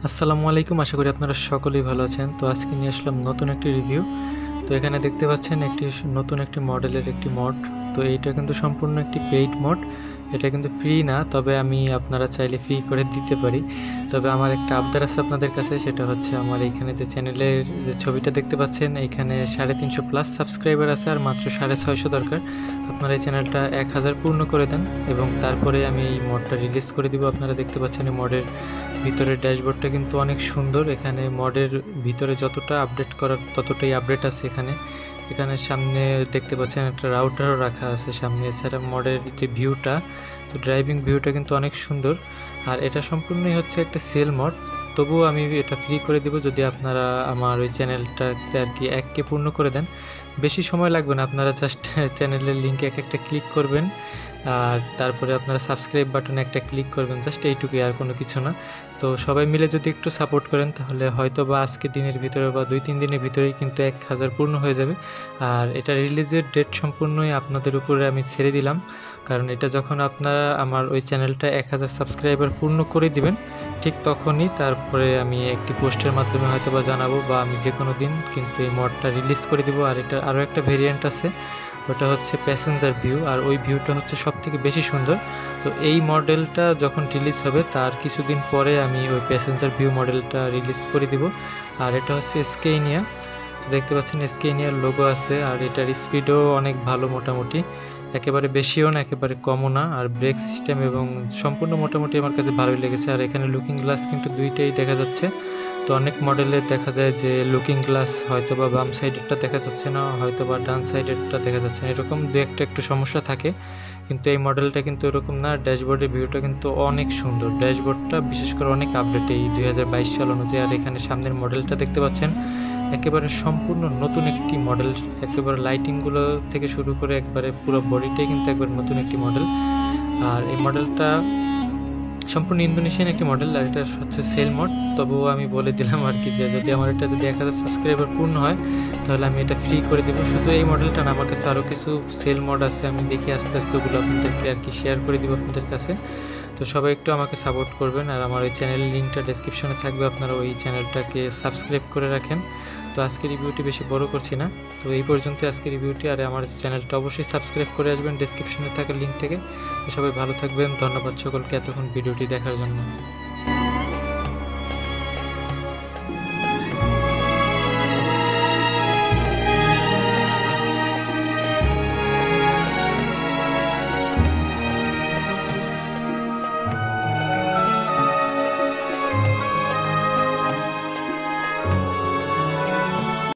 আসসালামু আলাইকুম, আশা করি আপনারা সকলেই ভালো আছেন। তো আজকে নিয়ে আসলাম নতুন একটি রিভিউ। তো এখানে দেখতে পাচ্ছেন নতুন একটি মডেলের একটি মড। তো এইটা কিন্তু সম্পূর্ণ একটি পেইড মড, এটা কিন্তু ফ্রি না, তবে আপনারা চাইলে ফ্রি করে দিতে পারি। তবে আমার একটা আবদার আছে আপনাদের কাছে, সেটা হচ্ছে আমার এইখানে যে চ্যানেলের যে ছবিটা দেখতে পাচ্ছেন, এইখানে 350+ সাবস্ক্রাইবার আছে আর মাত্র 650 দরকার। আপনারা এই চ্যানেলটা 1000 পূর্ণ করে দেন এবং তারপরে আমি এই মডটা রিলিজ করে দিব। আপনারা দেখতে পাচ্ছেন এই মডের ভিতরের ড্যাশবোর্ডটা কিন্তু অনেক সুন্দর। এখানে মডের ভিতরে যতটা আপডেট করার ততটাই আপডেট আছে। এখানে সামনে দেখতে পাচ্ছেন একটা রাউটারও রাখা আছে সামনে। এছাড়া মডের যে ভিউটা, তো ড্রাইভিং ভিউটা কিন্তু অনেক সুন্দর। আর এটা সম্পূর্ণই হচ্ছে একটা সেল মড, তবুও আমি এটা ফ্রি করে দেব যদি আপনারা আমার ওই চ্যানেলটাতে আর কি 1K পূর্ণ করে দেন। বেশি সময় লাগবে না, আপনারা জাস্ট চ্যানেলের লিঙ্কে একটা ক্লিক করবেন আর তারপরে আপনারা সাবস্ক্রাইব বাটনে একটা ক্লিক করবেন, জাস্ট এইটুকুই, আর কোনো কিছু না। তো সবাই মিলে যদি একটু সাপোর্ট করেন তাহলে হয়তো বা আজকে দিনের ভিতরে বা 2-3 দিনের ভিতরেই কিন্তু 1000 পূর্ণ হয়ে যাবে। আর এটা রিলিজের ডেট সম্পূর্ণই আপনাদের উপরে আমি ছেড়ে দিলাম, কারণ এটা যখন আপনারা আমার ওই চ্যানেলটা 1000 সাবস্ক্রাইবার পূর্ণ করে দিবেন, ঠিক তখনই তারপরে আমি একটি পোস্টের মাধ্যমে হয়তো বা জানাবো, বা আমি যে কোনো দিন কিন্তু এই মডটা রিলিজ করে দিব। আর এটা আরও একটা ভেরিয়েন্ট আছে, ওটা হচ্ছে প্যাসেঞ্জার ভিউ, আর ওই ভিউটা হচ্ছে সবথেকে বেশি সুন্দর। তো এই মডেলটা যখন রিলিজ হবে তার কিছুদিন পরে আমি ওই প্যাসেঞ্জার ভিউ মডেলটা রিলিজ করে দিব। আর এটা হচ্ছে 𝐭𝐴। তো দেখতে পাচ্ছেন 𝐭𝐴র লোগো আছে, আর এটার স্পিডও অনেক ভালো, মোটামুটি একেবারে বেশিও না একেবারে কমও না। আর ব্রেক সিস্টেম এবং সম্পূর্ণ মোটামুটি আমার কাছে ভালোই লেগেছে। আর এখানে লুকিং গ্লাস কিন্তু দুইটাই দেখা যাচ্ছে। তো অনেক মডেলে দেখা যায় যে লুকিং গ্লাস হয়তো বা বাম সাইডেরটা দেখা যাচ্ছে না, হয়তো বা ডান সাইডেরটা দেখা যাচ্ছে না, এরকম একটু সমস্যা থাকে। কিন্তু এই মডেলটা কিন্তু এরকম না। ড্যাশবোর্ডের ভিউটা কিন্তু অনেক সুন্দর, ড্যাশবোর্ডটা বিশেষ করে অনেক আপডেট এই 2022 সাল অনুযায়ী। আর এখানে সামনের মডেলটা দেখতে পাচ্ছেন একেবারে সম্পূর্ণ নতুন একটি মডেল, একেবারে লাইটিংগুলো থেকে শুরু করে একবারে পুরো বডিটাই কিন্তু একবার নতুন একটি মডেল। আর এই মডেলটা সম্পূর্ণ ইন্দোনেশিয়ান একটি মডেল, আর এটা হচ্ছে সেল মড। তবুও আমি বলে দিলাম আর কি, যে যদি 1000 সাবস্ক্রাইবার পূর্ণ হয় তাহলে আমি এটা ফ্রি করে দেবো। শুধু এই মডেলটা না, আমার কাছে আরও কিছু সেল মড আছে, আমি দেখি আস্তে আস্তে ওগুলো আপনাদেরকে আর কি শেয়ার করে দিব আপনাদের কাছে। তো সবাই একটু আমাকে সাপোর্ট করবেন। আর আমার ওই চ্যানেলের লিঙ্কটা ডেসক্রিপশনে থাকবে, আপনারা ওই চ্যানেলটাকে সাবস্ক্রাইব করে রাখেন। তো আজকে রিভিউটি বেশি বড় করছি না, তো এই পর্যন্ত আজকে রিভিউটি। আর আমার চ্যানেলটা অবশ্যই সাবস্ক্রাইব করে আসবেন ডেসক্রিপশনে থাকা লিঙ্ক থেকে। তো সবাই ভালো থাকবেন, ধন্যবাদ সকলকে এতক্ষণ ভিডিওটি দেখার জন্য।